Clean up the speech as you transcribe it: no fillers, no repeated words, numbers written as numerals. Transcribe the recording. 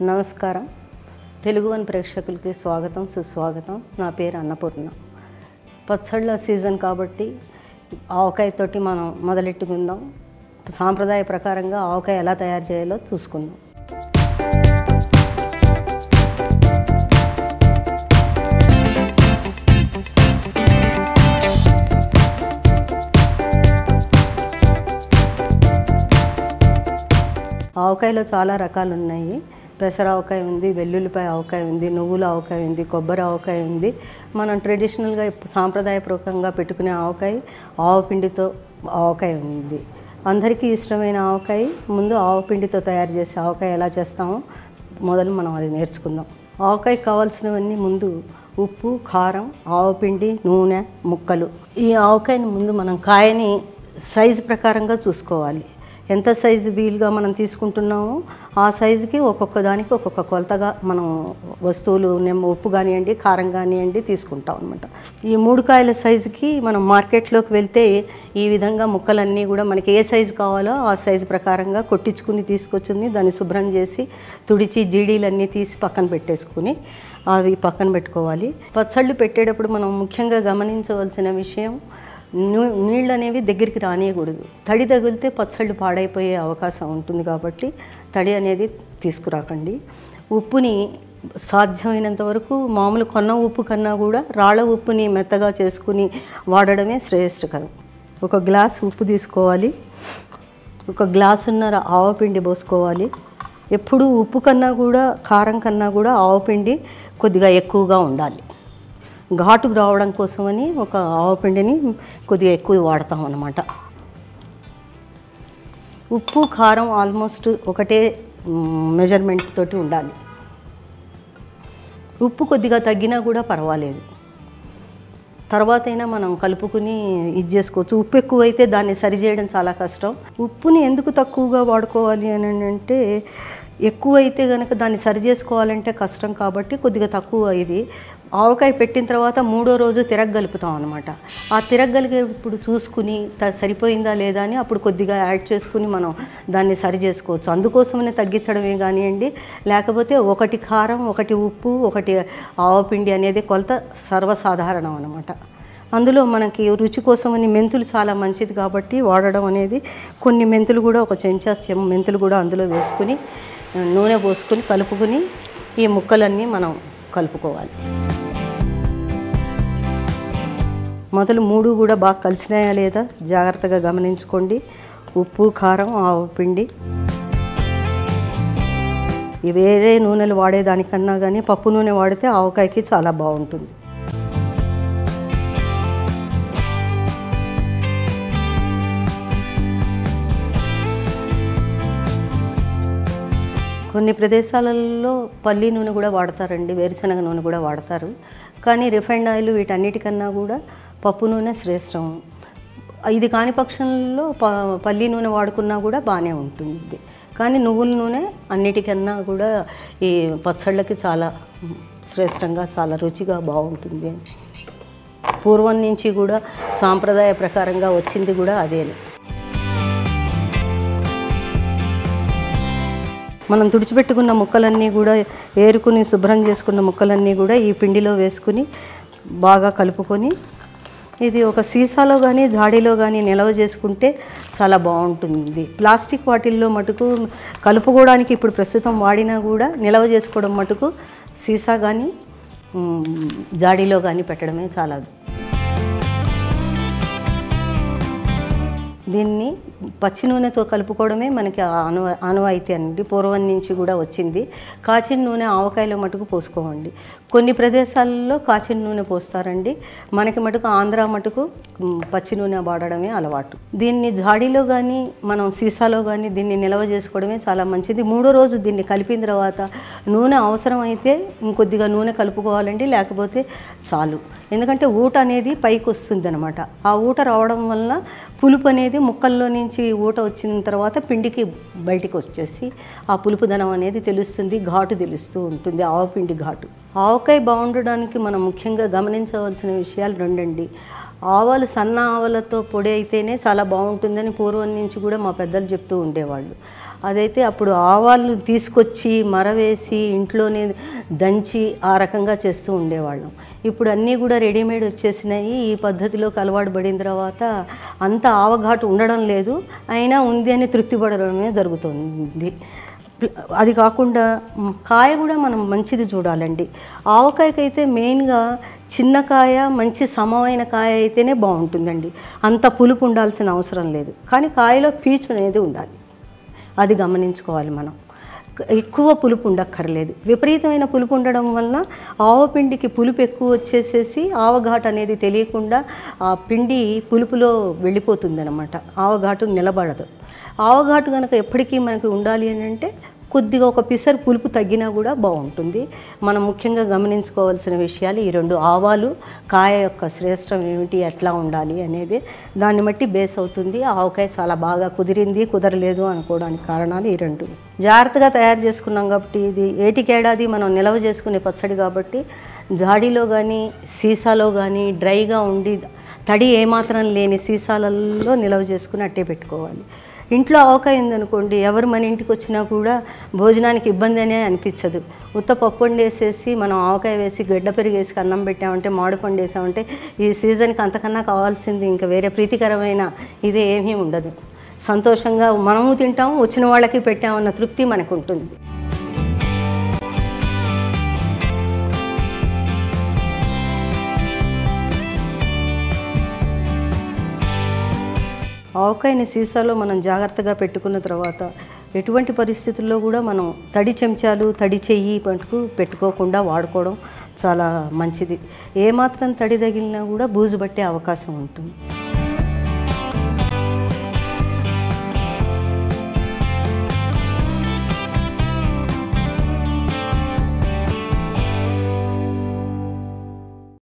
నమస్కారం. తెలుగు వన్ ప్రేక్షకులకి స్వాగతం, సుస్వాగతం. నా పేరు అన్నపూర్ణ. పచ్చళ్ళ సీజన్ కాబట్టి ఆవకాయతోటి మనం మొదలెట్టుకుందాం. సాంప్రదాయ ప్రకారంగా ఆవకాయ ఎలా తయారు చేయాలో చూసుకుందాం. ఆవకాయలో చాలా రకాలు ఉన్నాయి. పెసర ఆవకాయ ఉంది, వెల్లుల్లిపాయ ఆవకాయ ఉంది, నువ్వుల ఆవకాయ ఉంది, కొబ్బరి ఆవకాయ ఉంది. మనం ట్రెడిషనల్గా సాంప్రదాయపూర్వకంగా పెట్టుకునే ఆవకాయ ఆవపిండితో ఆవకాయ ఉంది. అందరికీ ఇష్టమైన ఆవకాయ. ముందు ఆవపిండితో తయారు చేసే ఆవకాయ ఎలా చేస్తామో మొదలు మనం అది నేర్చుకుందాం. ఆవకాయకి కావాల్సినవన్నీ ముందు ఉప్పు, కారం, ఆవపిండి, నూనె, ముక్కలు. ఈ ఆవకాయని ముందు మనం కాయని సైజు ప్రకారంగా చూసుకోవాలి. ఎంత సైజు వీలుగా మనం తీసుకుంటున్నామో ఆ సైజుకి ఒక్కొక్క దానికి ఒక్కొక్క కొలతగా మనం వస్తువులు ఉప్పు కానివ్వండి, కారం కానివ్వండి తీసుకుంటాం అనమాట. ఈ 3 కాయల సైజుకి మనం మార్కెట్లోకి వెళ్తే ఈ విధంగా ముక్కలన్నీ కూడా మనకి ఏ సైజు కావాలో ఆ సైజు ప్రకారంగా కొట్టించుకుని తీసుకొచ్చింది. దాన్ని శుభ్రం చేసి తుడిచి జీడీలన్నీ తీసి పక్కన పెట్టేసుకుని అవి పక్కన పెట్టుకోవాలి. పచ్చళ్ళు పెట్టేటప్పుడు మనం ముఖ్యంగా గమనించవలసిన విషయం, నీళ్ళు అనేవి దగ్గరికి రానియకూడదు. తడి తగిలితే పచ్చళ్ళు పాడైపోయే అవకాశం ఉంటుంది కాబట్టి తడి అనేది తీసుకురాకండి. ఉప్పుని సాధ్యమైనంత వరకు మామూలు కొన్న ఉప్పు కన్నా కూడా రాళ్ళ ఉప్పుని మెత్తగా చేసుకుని వాడడమే శ్రేయస్కరం. 1 గ్లాస్ ఉప్పు తీసుకోవాలి. 1 గ్లాసున్నర ఆవపిండి పోసుకోవాలి. ఎప్పుడు ఉప్పు కన్నా కూడా కారం కన్నా కూడా ఆవపిండి కొద్దిగా ఎక్కువగా ఉండాలి. ఘాటు రావడం కోసమని ఒక ఆవపిండిని కొద్దిగా ఎక్కువ వాడతాం అన్నమాట. ఉప్పు కారం ఆల్మోస్ట్ ఒకటే మెజర్మెంట్ తోటి ఉండాలి. ఉప్పు కొద్దిగా తగ్గినా కూడా పర్వాలేదు, తర్వాత అయినా మనం కలుపుకుని ఇది చేసుకోవచ్చు. ఉప్పు ఎక్కువైతే దాన్ని సరిచేయడం చాలా కష్టం. ఉప్పుని ఎందుకు తక్కువగా వాడుకోవాలి అని అంటే, ఎక్కువైతే కనుక దాన్ని సరి చేసుకోవాలంటే కష్టం కాబట్టి కొద్దిగా తక్కువ. ఇది ఆవకాయ పెట్టిన తర్వాత 3వ రోజు తిరగలుపుతాం అనమాట. ఆ తిరగలిగేప్పుడు చూసుకుని సరిపోయిందా లేదా అని అప్పుడు కొద్దిగా యాడ్ చేసుకుని మనం దాన్ని సరి చేసుకోవచ్చు. అందుకోసమనే తగ్గించడమే కానివ్వండి, లేకపోతే 1 కారం, 1 ఉప్పు, 1 ఆవపిండి అనేది కొలత సర్వసాధారణం అనమాట. అందులో మనకి రుచి కోసమని మెంతులు చాలా మంచిది కాబట్టి వాడడం అనేది, కొన్ని మెంతులు కూడా 1 చెంచా మెంతులు కూడా అందులో వేసుకుని నూనె పోసుకుని కలుపుకుని ఈ ముక్కలన్నీ మనం కలుపుకోవాలి. మొదలు 3 కూడా బాగా కలిసినాయా లేదా జాగ్రత్తగా గమనించుకోండి. ఉప్పు, కారం, ఆవపిండి. వేరే నూనెలు వాడేదానికన్నా కానీ పప్పు నూనె వాడితే ఆవకాయకి చాలా బాగుంటుంది. కొన్ని ప్రదేశాలలో పల్లి నూనె కూడా వాడతారండి, వేరుశనగ నూనె కూడా వాడతారు. కానీ రిఫైండ్ ఆయిల్ వీటన్నిటికన్నా కూడా పప్పు నూనె శ్రేష్టం. ఇది కాని పక్షంలో పల్లి నూనె వాడుకున్నా కూడా బాగానే ఉంటుంది. కానీ నువ్వుల నూనె అన్నిటికన్నా కూడా ఈ పచ్చళ్ళకి చాలా శ్రేష్టంగా, చాలా రుచిగా బాగుంటుంది. పూర్వం నుంచి కూడా సాంప్రదాయ ప్రకారంగా వచ్చింది కూడా అదే. మనం తుడిచిపెట్టుకున్న ముక్కలన్నీ కూడా ఏరుకుని శుభ్రం చేసుకున్న ముక్కలన్నీ కూడా ఈ పిండిలో వేసుకుని బాగా కలుపుకొని, ఇది ఒక సీసాలో కానీ జాడీలో కానీ నిల్వ చేసుకుంటే చాలా బాగుంటుంది. ప్లాస్టిక్ వాటిల్లో మటుకు కలుపుకోవడానికి ఇప్పుడు ప్రస్తుతం వాడినా కూడా నిల్వ చేసుకోవడం మటుకు సీసా కానీ జాడీలో కానీ పెట్టడమే చాలా. దీన్ని పచ్చి నూనెతో కలుపుకోవడమే మనకి ఆనవాయితీ అండి, పూర్వం నుంచి కూడా వచ్చింది. కాచిన నూనె ఆవకాయలో మటుకు పోసుకోవండి. కొన్ని ప్రదేశాలలో కాచిన నూనె పోస్తారండి. మనకి మటుకు ఆంధ్ర మటుకు పచ్చి నూనె వాడడమే అలవాటు. దీన్ని జాడీలో కానీ మనం సీసాలో కానీ దీన్ని నిల్వ చేసుకోవడమే చాలా మంచిది. 3వ రోజు దీన్ని కలిపిన తర్వాత నూనె అవసరమైతే ఇంకొద్దిగా నూనె కలుపుకోవాలండి, లేకపోతే చాలు. ఎందుకంటే ఊట అనేది పైకి వస్తుంది అనమాట. ఆ ఊట రావడం వలన పులుపు అనేది ముక్కల్లో నుంచి ఊట వచ్చిన తర్వాత పిండికి బయటికి వచ్చేసి ఆ పులుపుదనం అనేది తెలుస్తుంది, ఘాటు తెలుస్తూ ఉంటుంది, ఆవపిండి ఘాటు. ఆవకాయ బాగుండడానికి మనం ముఖ్యంగా గమనించవలసిన విషయాలు 2 అండి. ఆవాలు సన్న ఆవాలతో పొడి అయితేనే చాలా బాగుంటుందని పూర్వం నుంచి కూడా మా పెద్దలు చెప్తూ ఉండేవాళ్ళు. అదైతే అప్పుడు ఆవాలు తీసుకొచ్చి మరవేసి ఇంట్లోనే దంచి ఆ రకంగా చేస్తూ ఉండేవాళ్ళం. ఇప్పుడు అన్నీ కూడా రెడీమేడ్ వచ్చేసినాయి. ఈ పద్ధతిలోకి అలవాటు పడిన తర్వాత అంత ఆవఘాటు ఉండడం లేదు, అయినా ఉంది అని తృప్తి పడడమే జరుగుతుంది. అది కాకుండా కాయ కూడా మనం మంచిది చూడాలండి. ఆవకాయకైతే మెయిన్గా చిన్న కాయ, మంచి సమమైన కాయ అయితేనే బాగుంటుందండి. అంత పులుపు ఉండాల్సిన అవసరం లేదు, కానీ కాయలో పీచు అనేది ఉండాలి. అది గమనించుకోవాలి మనం. ఎక్కువ పులుపు ఉండక్కర్లేదు. విపరీతమైన పులుపు ఉండడం వల్ల ఆవపిండికి పులుపు ఎక్కువ వచ్చేసేసి ఆవఘాటు అనేది తెలియకుండా ఆ పిండి పులుపులో వెళ్ళిపోతుంది అన్నమాట. ఆవఘాటు నిలబడదు. ఆవఘాటు కనుక ఎప్పటికీ మనకు ఉండాలి అని అంటే కొద్దిగా ఒక పిసరు పులుపు తగ్గినా కూడా బాగుంటుంది. మనం ముఖ్యంగా గమనించుకోవాల్సిన విషయాలు ఈ రెండు. ఆవాలు, కాయ యొక్క శ్రేష్టం ఏమిటి, ఎట్లా ఉండాలి అనేది దాన్ని బట్టి బేస్ అవుతుంది. ఆవకాయ చాలా బాగా కుదిరింది, కుదరలేదు అనుకోవడానికి కారణాలు ఈ రెండు. జాగ్రత్తగా తయారు చేసుకున్నాం కాబట్టి ఇది ఏటికేడాది మనం నిల్వ చేసుకునే పచ్చడి కాబట్టి జాడీలో కానీ సీసాలో కానీ డ్రైగా ఉండి తడి ఏమాత్రం లేని సీసాలలో నిల్వ చేసుకుని అట్టే పెట్టుకోవాలి. ఇంట్లో ఆవకాయ ఉందనుకోండి, ఎవరు మన ఇంటికి వచ్చినా కూడా భోజనానికి ఇబ్బంది అనే అనిపించదు. ఉత్త పప్పు వండేసేసి మనం ఆవకాయ వేసి గడ్డ పెరిగేసి అన్నం పెట్టామంటే, మామిడిపండు వేసామంటే ఈ సీజన్కి అంతకన్నా కావాల్సింది ఇంకా వేరే ప్రీతికరమైన ఇదే ఏమీ ఉండదు. సంతోషంగా మనము తింటాము, వచ్చిన వాళ్ళకి పెట్టామన్న తృప్తి మనకు ఉంటుంది. ఆవకాయని సీసాలో మనం జాగ్రత్తగా పెట్టుకున్న తర్వాత ఎటువంటి పరిస్థితుల్లో కూడా మనం తడి చెంచాలు, తడి చెయ్యి పెట్టుకోకుండా వాడుకోవడం చాలా మంచిది. ఏమాత్రం తడి తగిలినా కూడా బూజు పట్టే అవకాశం ఉంటుంది.